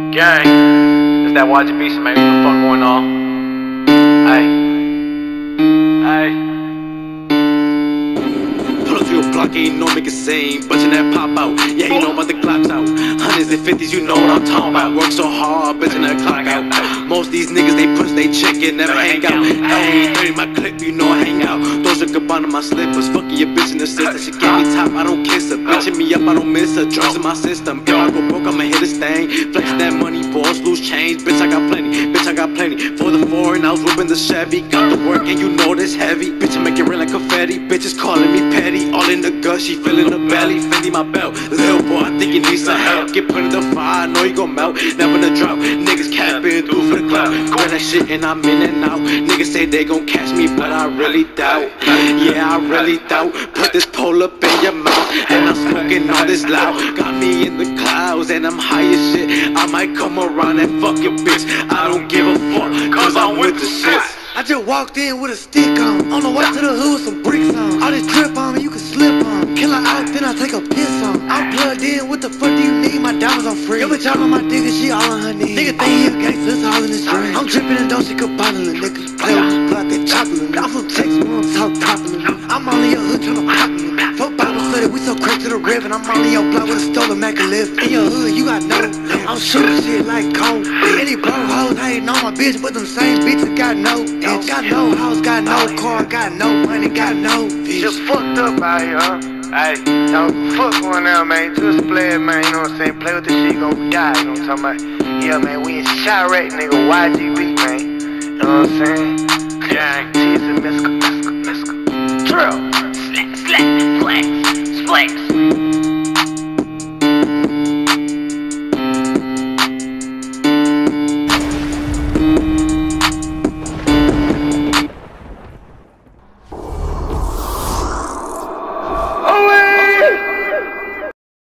Gang, it's that YGB shit, man. What the fuck going on? Hey, hey. Pull up to your block, ain't no make a scene. Bunch of that pop out, yeah, you know about the Glocks out. Hundreds and fifties, you know what I'm talking about. Work so hard, bitchin' that clock out. Most of these niggas, they push they chicken, never hang out. Hey, 30 my clip, you know I hang out. Those are Gabbana my slippers, fucking your bitch in the sister. She get me top, I don't kiss her. Bitchin' me up, I don't miss her. Drugs in my system, if I go broke, I'ma hit this thing. Flex that money, balls, loose change. Bitch, I got plenty, bitch, I got plenty. For the foreign, I was whipping the Chevy. Got the work, and you know this heavy. Bitch, I make it rain like confetti. Bitches calling me petty, all in the gut, she feeling the belly. Fendi my belt, little boy, I think you need some help. Get put in the fire, I know you gon' melt. Never the drop, niggas capping through for the clout. Grab that shit and I'm in and out. Niggas say they gon' catch me, but I really doubt. Yeah, I really doubt. Put this pole up in your mouth, and I'm smoking all this loud. Got me in the clouds, and I'm high as shit. I might come around and fuck your bitch. I don't give a fuck, cause I'm with the shit. I just walked in with a stick on the way to the hood with some bricks on. All this drip on me, you can slip on. Kill her out, then I take a piss on. I'm plugged in, what the fuck do you need? My diamonds on free. Yo, bitch, all on my dick and she all on her knees. Nigga think he a gangster, it's all in his dream. I'm dripping and don't shake a bottle of niggas. Play with me, block that chocolate. I'm from Texas, we don't talk topping. I'm on your hood tryna pop me. Fuck Bible study, we so crazy to the river. I'm on your block with a stolen Mac and live. In your hood, you got no. I'm shooting shit like cold. Any broke hoes hating on my bitch, but them same bitches got no itch. Got no house, got no car, got no money, got no bitch. Just fucked up out here, huh? Hey, Y'all fuck going out, man. Just play it, man. You know what I'm saying? Play with the shit, gon' die. You know what I'm talking about? Yeah, man. We in Chirac, nigga. YGB, man. You know what I'm saying? gang. Cheese and Miska. Drill.